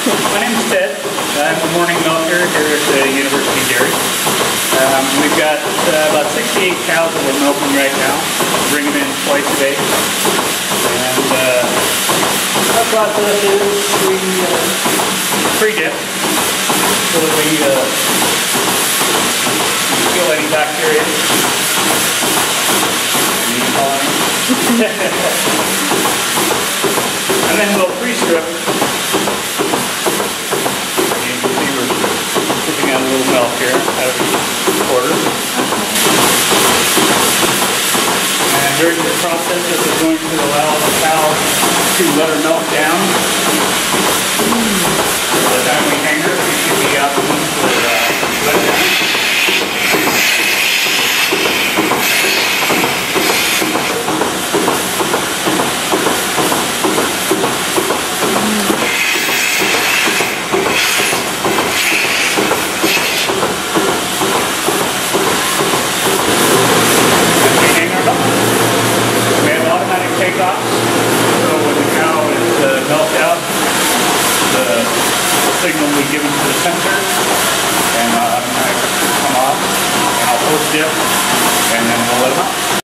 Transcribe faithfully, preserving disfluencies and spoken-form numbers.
My name's Ted. I'm the morning milker here at the University Dairy. Um, we've got uh, about sixty-eight cows that we're milking right now. Bring them in twice a day. And uh, our process is we uh, pre-dip so that we uh, kill any bacteria. And then we'll pre-strip. A little milk here out of the quarter. And during the process, this is going to allow the cow to let her milk down. By the time we hang her, she should be out for uh, let down. We have automatic takeoffs, so when the cow is uh, milked out, the signal will be given to the sensor, and uh, automatic come off, and I'll post dip, and then we'll let them out.